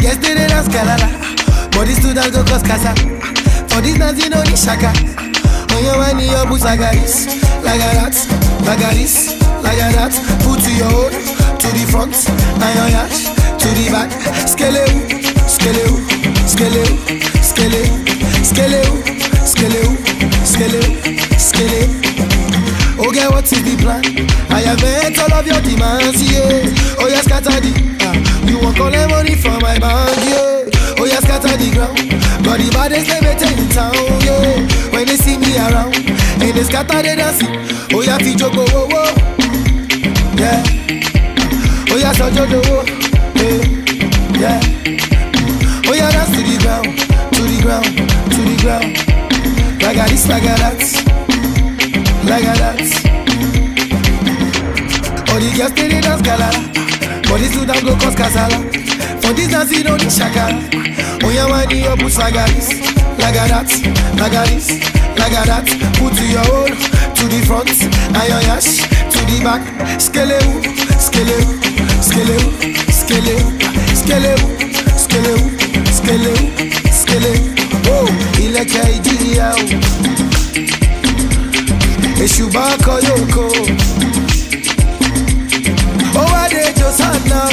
yesterday dance kalala, but this student go cause casa. For this dance you don't need shaka. On your mind your boots like this, like that, like this, like that. Put to your own, to the front, and your yash, to the back. Skele, skele, skele, skele, skele, skele, skele, skele. Okay, what is the plan? I have met all of your demands, yeah. Oh, yes, scatter the you want all the money from my bank, yeah. Oh, yes, scatter the ground. Got the baddest never in town, yeah. When they see me around, and they scatter the dancing. Oh, yeah, Fijo go, oh, oh. Yeah. Oh, yeah, Sojo do, oh. Yeah. Oh, yeah, dance to the ground, to the ground, to the ground. Like a this, like a that. Like a that. Oh, the girls they dance galala, but this do go cause casala. For this dance you don't need shaka. Oh, yeah, man, your boots like a this, like a that, like a this, like a that. Put to your own, to the front, and your yash, to the back. Skele, skele, skele, skele, skele, skele, skele, skele. Oh, il est K.I.D.A. Eshuba Koyoko. Oh, I did your son now.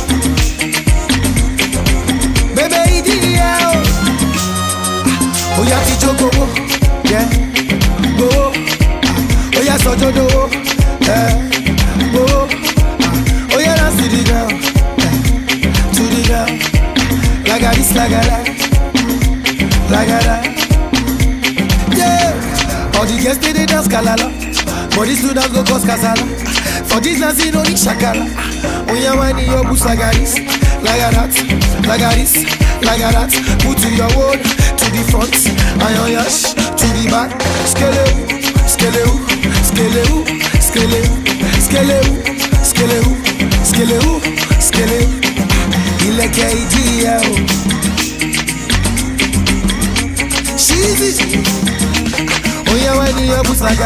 Baby, Idia. Oh, yeah, Tijo go. Yeah. Go. Oh, yeah, Sojo do. Yeah. Go. Oh, yeah, dance to the ground. To the ground. Like a this, like a that. Like a that. Yeah. All the girls they dance kalala, but this student go cause casala. For this dance you don't need shakala. Oh, yeah, man, your boots like a this, like a that, like a this, like a that. Put to your own, to the front, and your yash, to the back. Skele, skele, skele, skele, skele, skele, skele, skele. Il est K.I.D.A. She's oh, yeah, when your boots like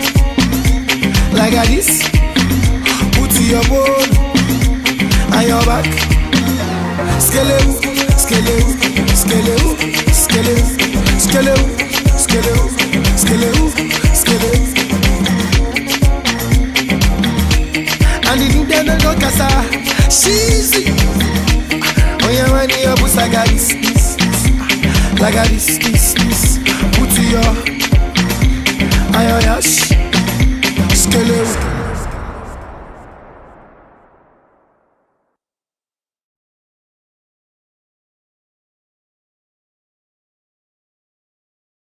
a this. Put to your bone and your back. Skele, skele, skele, skele, skele, skele, skele, skele. And the new don't go casa. She's oh, yeah, when your boots like a this, like a this. Put to your and your yash. Skele.